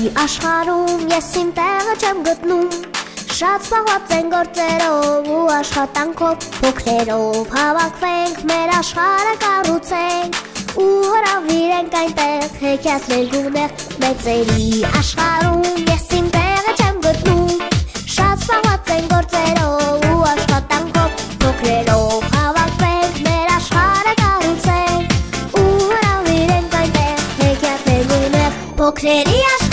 Աշխարհում ես իմ տեղը չեմ գտնում Շատ զբաղված են գործերով ու աշխատանքով Փոքրերով հավաքվենք, մեր աշխարհը կառուցենք Ու հրավիրենք այնտեղ հեքիաթներ գունեղ Մեծերի աշխարհում ես իմ տեղը չեմ գտնում Շատ զբաղված են գործերով ու աշխատանքով Փոքրերով հավաքվենք, մեր աշխարհը կառուցենք Ու հրավիրենք այնտեղ հեքիաթներ գունեղ Փոքրերի աշխարհ